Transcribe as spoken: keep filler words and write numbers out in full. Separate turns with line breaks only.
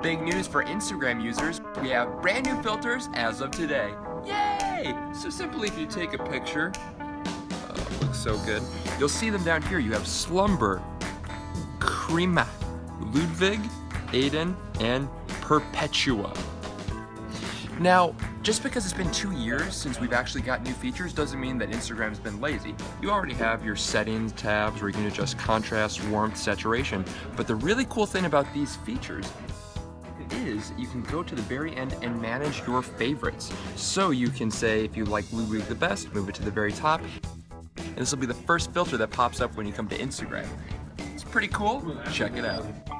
Big news for Instagram users, we have brand new filters as of today. Yay! So simply if you take a picture, uh, looks so good, you'll see them down here. You have Slumber, Crema, Ludwig, Aiden, and Perpetua. Now, just because it's been two years since we've actually got new features doesn't mean that Instagram's been lazy. You already have your settings tabs where you can adjust contrast, warmth, saturation. But the really cool thing about these features is you can go to the very end and manage your favorites. So you can say if you like Ludwig the best, move it to the very top. And this will be the first filter that pops up when you come to Instagram. It's pretty cool. Check it out.